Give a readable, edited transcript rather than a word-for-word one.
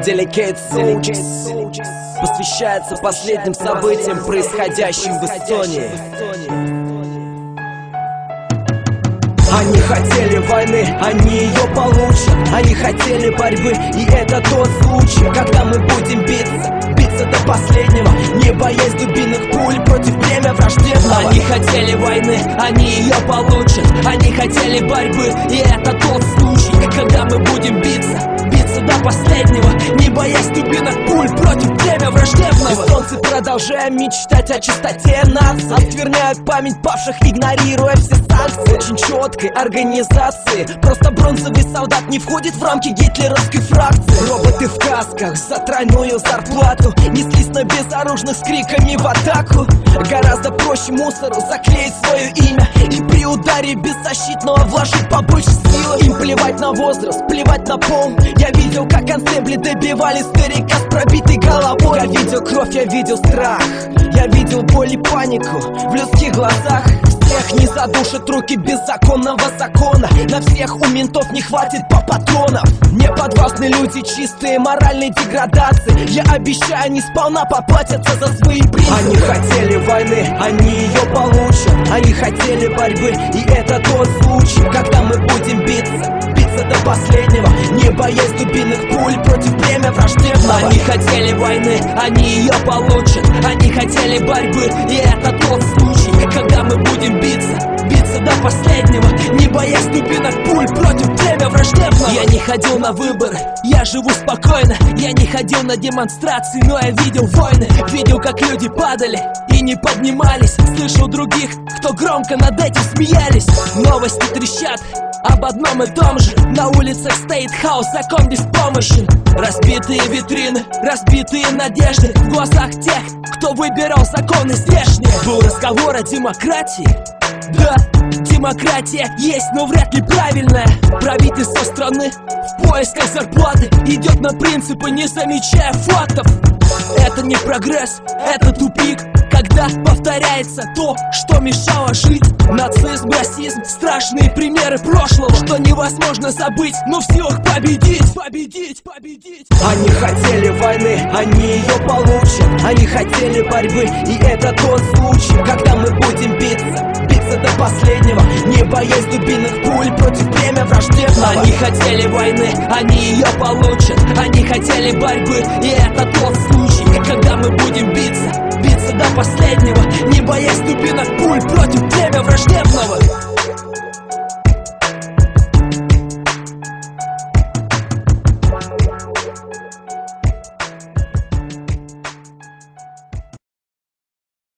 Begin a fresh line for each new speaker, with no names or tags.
Delicate Soldiers посвящается последним событиям, происходящим в Эстонии. Они хотели войны, они ее получат. Они хотели борьбы, и это тот случай, когда мы будем биться до последнего, не боясь дубинок пуль против племя враждебного. Они хотели войны, они ее получат. Они хотели борьбы, и это тот случай, когда мы будем биться до последнего, не боясь дубинок пуль против племя враждебного. Эстонцы продолжаем мечтать о чистоте нации, оскверняют память павших, игнорируя все санкции. Очень четкой организации, просто бронзовый солдат не входит в рамки гитлеровской фракции. Роботы в касках за тройную зарплату неслись на безоружных с криками в атаку. Гораздо проще мусору заклеить свое имя и при ударе беззащитного вложить побольше силы. Им плевать на возраст, плевать на пол. Я видел, как констебли добивали старика с пробитой головой. Я видел кровь, я видел страх, я видел боль и панику в людских глазах. Всех не задушат руки беззаконного закона. На всех у ментов не хватит по патронов. Мне подвластны люди чистые моральной деградации. Я обещаю, не сполна поплатятся за свои принципы. Они хотели войны, они ее получат. Они хотели борьбы, и это тот случай, когда мы будем биться до последнего, не боясь дубинных пуль против племя враждебного. Они хотели войны, они ее получат. Они хотели борьбы, и это тот случай, когда мы будем биться до последнего, не боясь дубинок пуль против племя враждебного. Я не ходил на выборы, я живу спокойно. Я не ходил на демонстрации, но я видел войны. Видел, как люди падали и не поднимались. Слышал других, кто громко над этим смеялись. Новости трещат об одном и том же. На улицах стоит хаос, закон беспомощен. Разбитые витрины, разбитые надежды в глазах тех, кто выбирал законы здешние. Был разговор о демократии. Да, демократия есть, но вряд ли правильная. Правительство страны в поисках зарплаты идет на принципы, не замечая фактов. Это не прогресс, это тупик, когда повторяется то, что мешало жить. Нацизм, расизм, страшные примеры прошлого, что невозможно забыть, но в силах победить. Они хотели войны, они ее получат. Они хотели борьбы, и это тот случай, когда мы будем биться до последнего, не боясь дубинных пуль против племя враждебного. Они хотели войны, они ее получат. Они хотели борьбы, и это тот случай, когда мы будем биться до последнего, не боясь дубинок пуль против племя враждебного.